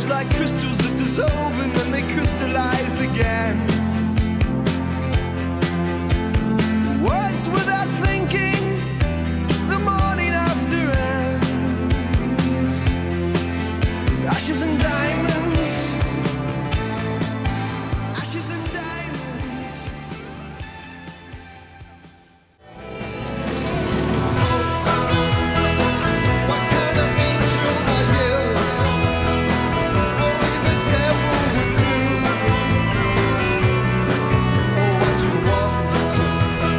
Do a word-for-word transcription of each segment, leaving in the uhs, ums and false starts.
Just like crystals that dissolve and then they crystallize again. Words without thinking, the morning after ends. Ashes and diamonds, ashes and diamonds. What kind of angel are you? Only the devil would do. Oh, what you want me to.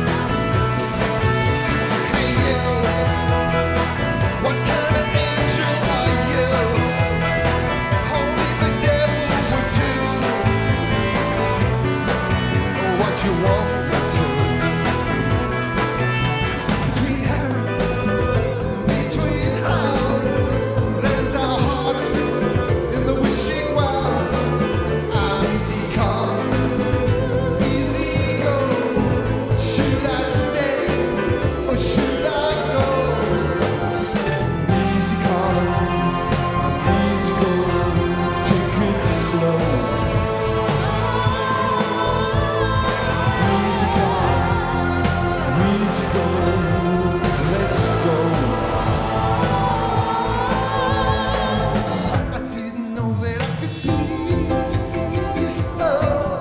Hey you, what kind of angel are you? Only the devil would do. Oh, what you want me to. Between her, between her, there's our hearts in the wishing well. Easy come, easy go. Should I stay or should I go? Easy come, easy go. Take it slow. Easy come, easy go. Let's go. I didn't know that I could be this love.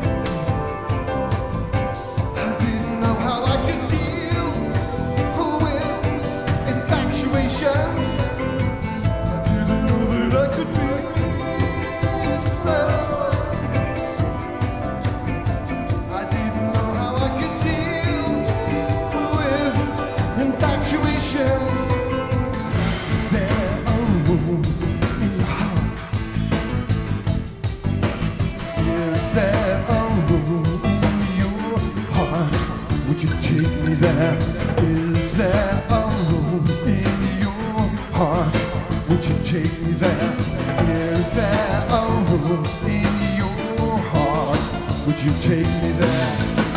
I didn't know how I could deal with infatuation. I didn't know that I could be this love. I didn't know how I could deal with infatuation. Is there a room in your heart? Is there a room in your heart? Would you take me there? Is there a room in your heart? Would you take me there? Is there a room in your heart? Would you take me there?